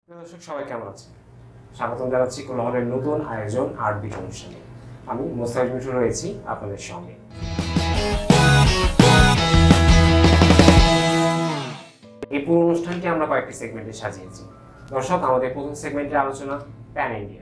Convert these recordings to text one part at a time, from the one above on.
প্রিয় দর্শক সবাই কেমন আছেন? স্বাগতম জানাচ্ছি কোলাহলের নতুন আয়োজন আর্ট বিট অনুষ্ঠানে। আমি মোস্তাফিজ মিঠু রয়েছি আপনাদের সঙ্গে। এই পুরো অনুষ্ঠানটি আমরা কয়েকটি সেগমেন্টে সাজিয়েছি। দর্শক, আমাদের প্রথম সেগমেন্টের আলোচনা প্যান ইন্ডিয়া।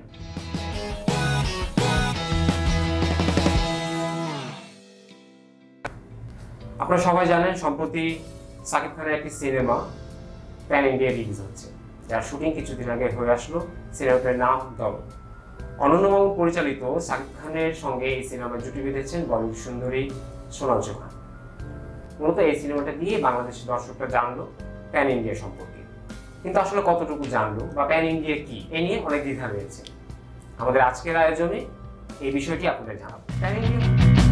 আপনারা সবাই জানেন সম্প্রতি সাকিব খানের একটি সিনেমা প্যান ইন্ডিয়া রিলিজ হচ্ছে, যার শুটিং কিছুদিন আগে হয়ে আসলো। সিনেমাটার নাম দরদ। অনন্য মামুন পরিচালিত সাকিব খানের সঙ্গে এই সিনেমায় জুটি বেঁধেছেন বলিউড সুন্দরী সোনাল চৌহান। মূলত এই সিনেমাটা দিয়ে বাংলাদেশের দর্শকরা জানলো প্যান ইন্ডিয়া সম্পর্কে, কিন্তু আসলে কতটুকু জানলো বা প্যান ইন্ডিয়া কি, এ নিয়ে অনেক দ্বিধা রয়েছে। আমাদের আজকের আয়োজনে এই বিষয়টি আপনাদের জানাবো। প্যান ইন্ডিয়া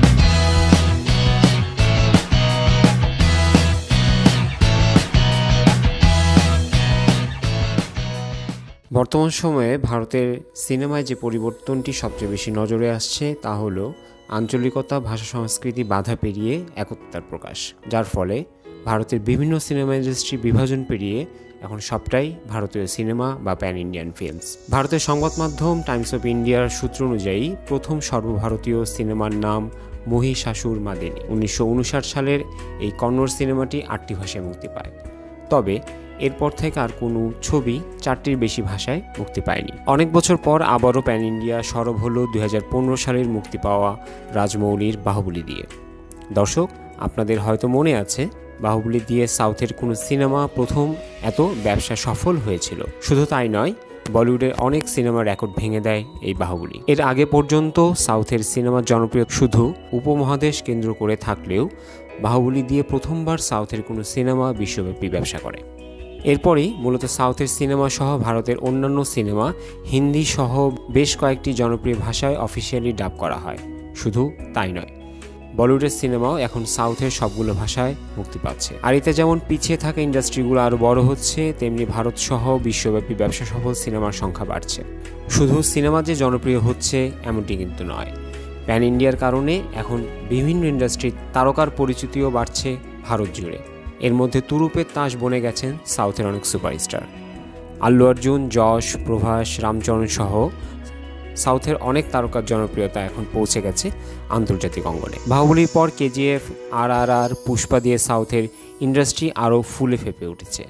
বর্তমান সময়ে ভারতের সিনেমায় যে পরিবর্তনটি সবচেয়ে বেশি নজরে আসছে তা হলো আঞ্চলিকতা, ভাষা, সংস্কৃতি বাধা পেরিয়ে একতার প্রকাশ, যার ফলে ভারতের বিভিন্ন সিনেমা ইন্ডাস্ট্রি বিভাজন পেরিয়ে এখন সবটাই ভারতীয় সিনেমা বা প্যান ইন্ডিয়ান ফিল্মস। ভারতের সংবাদ মাধ্যম টাইমস অফ ইন্ডিয়ার সূত্র অনুযায়ী প্রথম সর্বভারতীয় সিনেমার নাম মহিষাসুর মাদিনী। 1959 সালের এই কন্নড় সিনেমাটি 8টি ভাষায় মুক্তি পায়। তবে এরপর থেকে আর কোনো ছবি 4টির বেশি ভাষায় মুক্তি পায়নি। অনেক বছর পর আবারও প্যান ইন্ডিয়া সরব হলো 2015 সালের মুক্তি পাওয়া রাজমৌলির বাহুবলী দিয়ে। দর্শক, আপনাদের হয়তো মনে আছে বাহুবলী দিয়ে সাউথের কোনো সিনেমা প্রথম এত ব্যবসা সফল হয়েছিল। শুধু তাই নয়, বলিউডের অনেক সিনেমার রেকর্ড ভেঙে দেয় এই বাহুবলী। এর আগে পর্যন্ত সাউথের সিনেমার জনপ্রিয় শুধু উপমহাদেশ কেন্দ্র করে থাকলেও বাহুবলী দিয়ে প্রথমবার সাউথের কোনো সিনেমা বিশ্বব্যাপী ব্যবসা করে। এরপরই মূলত সাউথের সিনেমা সহ ভারতের অন্যান্য সিনেমা হিন্দি সহ বেশ কয়েকটি জনপ্রিয় ভাষায় অফিসিয়ালি ডাব করা হয়। শুধু তাই নয়, বলিউডের সিনেমাও এখন সাউথের সবগুলো ভাষায় মুক্তি পাচ্ছে। আর এতে যেমন পিছিয়ে থাকা ইন্ডাস্ট্রিগুলো আরও বড় হচ্ছে, তেমনি ভারত সহ বিশ্বব্যাপী ব্যবসা সফল সিনেমার সংখ্যা বাড়ছে। শুধু সিনেমা যে জনপ্রিয় হচ্ছে এমনটি কিন্তু নয়, প্যান ইন্ডিয়ার কারণে এখন বিভিন্ন ইন্ডাস্ট্রির তারকার পরিচিতিও বাড়ছে ভারত জুড়ে। এর মধ্যে তুরুপের তাস বনে গেছেন সাউথের অনেক সুপারস্টার। আল্লু অর্জুন, যশ, প্রভাস, রামচরণ সহ সাউথের অনেক তারকার জনপ্রিয়তা এখন পৌঁছে গেছে আন্তর্জাতিক অঙ্গনে। বাহুবলীর পর কেজিএফ, RRR, পুষ্পা দিয়ে সাউথের ইন্ডাস্ট্রি আরও ফুলে ফেঁপে উঠেছে।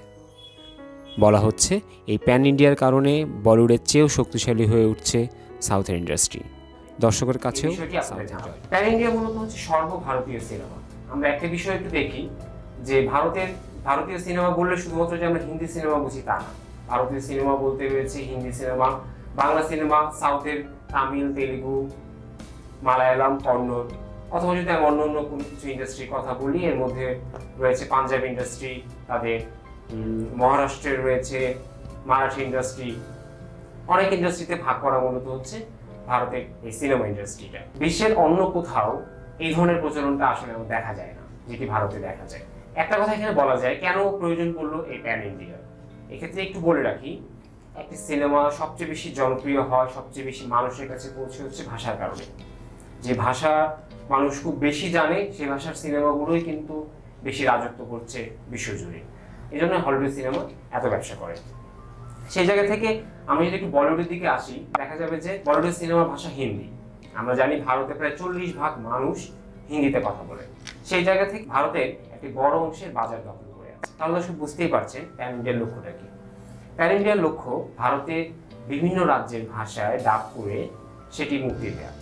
বলা হচ্ছে এই প্যান ইন্ডিয়ার কারণে বলিউডের চেয়েও শক্তিশালী হয়ে উঠছে সাউথের ইন্ডাস্ট্রি। দর্শকের কাছেও প্যান ইন্ডিয়া মূলত হচ্ছে সর্বভারতীয় সিনেমা। আমরা একটা বিষয় একটু দেখি যে ভারতীয় সিনেমা বললে শুধুমাত্র যে আমরা হিন্দি সিনেমা বুঝি তা না। ভারতীয় সিনেমা বলতে রয়েছে হিন্দি সিনেমা, বাংলা সিনেমা, সাউথের তামিল, তেলেগু, মালায়ালাম, কন্নড়, অথবা যদি আমি অন্য কোনো কিছু ইন্ডাস্ট্রির কথা বলি, এর মধ্যে রয়েছে পাঞ্জাব ইন্ডাস্ট্রি, তাদের মহারাষ্ট্রের রয়েছে মারাঠি ইন্ডাস্ট্রি। অনেক ইন্ডাস্ট্রিতে ভাগ করা মূলত হচ্ছে ভারতের এই সিনেমা ইন্ডাস্ট্রিটা। বিশ্বের অন্য কোথাও এই ধরনের প্রচলনটা আসলে দেখা যায় না, যেটি ভারতে দেখা যায়। একটা কথা এখানে বলা যায়, কেন প্রয়োজন পড়লো এই প্যান ইন্ডিয়া। এক্ষেত্রে একটু বলে রাখি, একটি সিনেমা সবচেয়ে বেশি জনপ্রিয় হয়, সবচেয়ে বেশি মানুষের কাছে পৌঁছে হচ্ছে ভাষার কারণে। যে ভাষা মানুষ খুব বেশি জানে, সেই ভাষার সিনেমাগুলোই কিন্তু বেশি রাজত্ব করছে বিশ্বজুড়ে। এই জন্য হলিউড সিনেমা এত ব্যবসা করে। সেই জায়গা থেকে আমি যদি একটু বলিউডের দিকে আসি, দেখা যাবে যে বলিউডের সিনেমার ভাষা হিন্দি। আমরা জানি ভারতে প্রায় 40% মানুষ হিন্দিতে কথা বলে। সেই জায়গা থেকে ভারতের একটি বড় অংশের বাজার দখল করে আছে। তাহলে দর্শক বুঝতেই পারছেন প্যান ইন্ডিয়ার লক্ষ্যটা কি। প্যান ইন্ডিয়ার লক্ষ্য ভারতে বিভিন্ন রাজ্যের ভাষায় ডাব করে সেটি মুক্তি দেওয়া।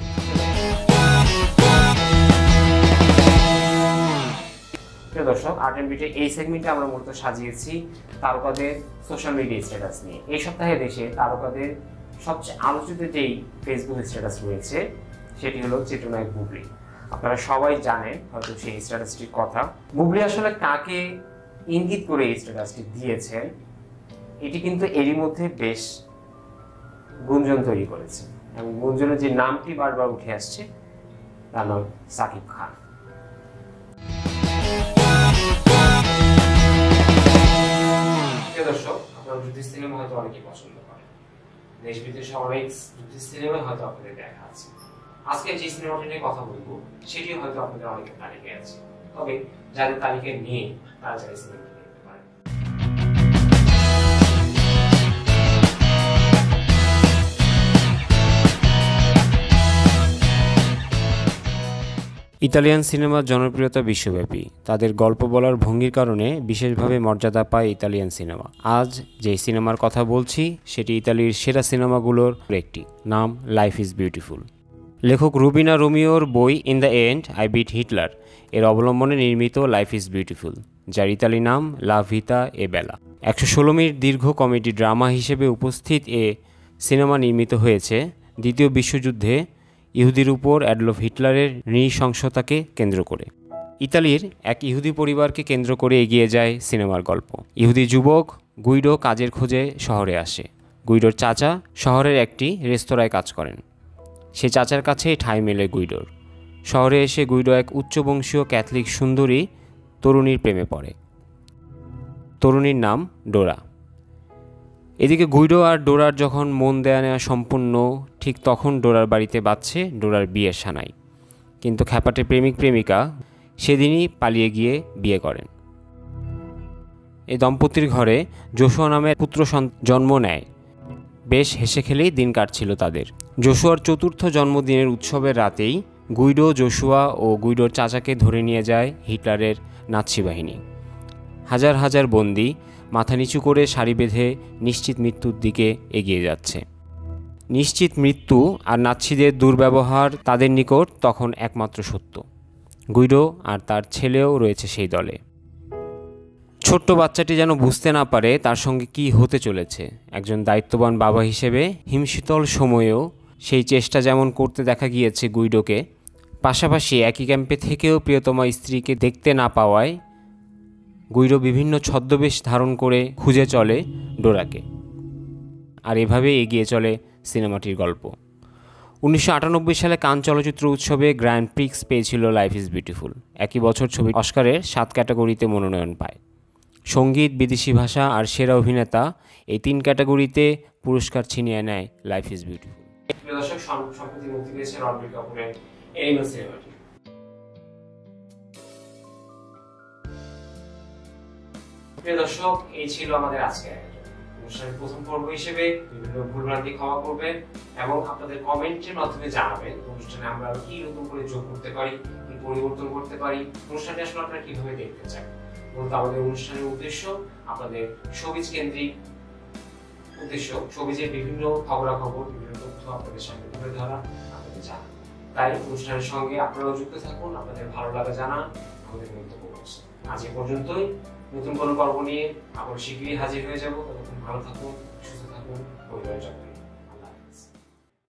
প্রিয় দর্শক, আর্ট এন্ড বিটে এই সেগমেন্টে আমরা মূলত সাজিয়েছি তারকাদের সোশ্যাল মিডিয়া স্ট্যাটাস নিয়ে। এই সপ্তাহে দেশে তারকাদের সবচেয়ে আলোচিত যেই ফেসবুক স্ট্যাটাস রয়েছে সেটি হলো চিত্রনায়ক বুবলি। আপনারা সবাই জানেন হয়তো সেই স্ট্যাটাসটির কথা। বুবলি আসলে কাকে ইঙ্গিত করে এই স্ট্যাটাসটি দিয়েছেন, এটি কিন্তু এরই মধ্যে বেশ গুঞ্জন তৈরি করেছে, এবং গুঞ্জনের যে নামটি বারবার উঠে আসছে তার নাম সাকিব খান। দর্শক, আপনার জ্যোতিষ সিনেমা হয়তো অনেকেই পছন্দ করেন। দেশ বিদেশে অনেক জ্যোতিষ সিনেমা হয়তো আপনাদের দেখা আছে। আজকে যে সিনেমাটি নিয়ে কথা বলবো সেটি হয়তো আপনাদের অনেকের তালিকায় আছে, তবে যাদের তালিকায় নিয়ে তারা চাই সিনেমাটি দেখতে পারেন। ইতালিয়ান সিনেমার জনপ্রিয়তা বিশ্বব্যাপী। তাদের গল্প বলার ভঙ্গির কারণে বিশেষভাবে মর্যাদা পায় ইতালিয়ান সিনেমা। আজ যে সিনেমার কথা বলছি সেটি ইতালির সেরা সিনেমাগুলোর একটি, নাম লাইফ ইজ বিউটিফুল। লেখক রুবিনা রোমিওর বই in the end I beat Hitler এর অবলম্বনে নির্মিত লাইফ ইজ বিউটিফুল, যার ইতালি নাম লা ভিতা এ বেলা। 116 মিনিট দীর্ঘ কমেডি ড্রামা হিসেবে উপস্থিত এ সিনেমা নির্মিত হয়েছে দ্বিতীয় বিশ্বযুদ্ধে ইহুদির উপর অ্যাডলফ হিটলারের নৃশংসতাকে কেন্দ্র করে। ইতালির এক ইহুদি পরিবারকে কেন্দ্র করে এগিয়ে যায় সিনেমার গল্প। ইহুদি যুবক গুইডো কাজের খোঁজে শহরে আসে। গুইডোর চাচা শহরের একটি রেস্তোরাঁয় কাজ করেন। সে চাচার কাছেই ঠাঁই মেলে গুইডোর। শহরে এসে গুইডো এক উচ্চবংশীয় ক্যাথলিক সুন্দরী তরুণীর প্রেমে পড়ে। তরুণীর নাম ডোরা। এদিকে গুইডো আর ডোরার যখন মন দেয়া নেওয়া সম্পূর্ণ, ঠিক তখন ডোরার বাড়িতে বাজছে ডোরার বিয়ের সানাই। কিন্তু খ্যাপাটে প্রেমিক প্রেমিকা সেদিনই পালিয়ে গিয়ে বিয়ে করেন। এই দম্পতির ঘরে জোশুয়া নামের পুত্র জন্ম নেয়। বেশ হেসে খেলেই দিন কাটছিল তাদের। জোশুয়ার চতুর্থ জন্মদিনের উৎসবের রাতেই গুইডো, জোশুয়া ও গুইডোর চাচাকে ধরে নিয়ে যায় হিটলারের নাৎসি বাহিনী। হাজার হাজার বন্দী মাথা নিচু করে সারি বেঁধে নিশ্চিত মৃত্যুর দিকে এগিয়ে যাচ্ছে। নিশ্চিত মৃত্যু আর নাৎসিদের দুর্ব্যবহার তাদের নিকট তখন একমাত্র সত্য। গুইডো আর তার ছেলেও রয়েছে সেই দলে। ছোট্ট বাচ্চাটি যেন বুঝতে না পারে তার সঙ্গে কি হতে চলেছে। একজন দায়িত্ববান বাবা হিসেবে হিমশীতল সময়েও সেই চেষ্টা যেমন করতে দেখা গিয়েছে গুইডোকে, পাশাপাশি একই ক্যাম্পে থেকেও প্রিয়তমা স্ত্রীকে দেখতে না পাওয়ায় গুইডো বিভিন্ন ছদ্মবেশ ধারণ করে খুঁজে চলে ডোরাকে। আর এভাবেই এগিয়ে চলে সিনেমাটির গল্প। 1998 সালে কান চলচ্চিত্র উৎসবে গ্র্যান্ড প্রিক্স পেয়েছিল লাইফ ইজ বিউটিফুল। একই বছর ছবি অস্কারের 7 ক্যাটাগরিতে মনোনয়ন পায়। সঙ্গীত, বিদেশি ভাষা আর সেরা অভিনেতা এই 3 ক্যাটাগরিতে পুরস্কার ছিনিয়ে নেয় লাইফ ইজ বিউটিফুল। দর্শক, সম্প্রতি মুক্তি পেয়েছে রণবীর কাপুরের এনিমেল সিনেমাটি। প্রিয় দর্শক, এই ছিল আমাদের আজকে অনুষ্ঠানের প্রথম পর্ব হিসেবে। বিভিন্ন ভুলভ্রান্তি ক্ষমা করবেন এবং আপনাদের কমেন্টের মাধ্যমে জানাবেন অনুষ্ঠানে আমরা কি নতুন করে যোগ করতে পারি, কি পরিবর্তন করতে পারি, অনুষ্ঠানটি আসলে আপনারা কিভাবে দেখতে চান। মূলত আমাদের অনুষ্ঠানের উদ্দেশ্য আপনাদের শোবিজ কেন্দ্রিক উদ্দেশ্য, শোবিজের বিভিন্ন খবরাখবর, বিভিন্ন তথ্য আপনাদের সামনে তুলে ধরা, আপনাদের জানা। তাই অনুষ্ঠানের সঙ্গে আপনারাও যুক্ত থাকুন, আপনাদের ভালো লাগা জানান, আমাদের মন্তব্য করছেন। আজ এ পর্যন্তই। নতুন কোনো পর্ব নিয়ে আবার শীঘ্রই হাজির হয়ে যাব। ততক্ষণ ভালো থাকুন, সুস্থ থাকুন, পরিবারের যত্ন।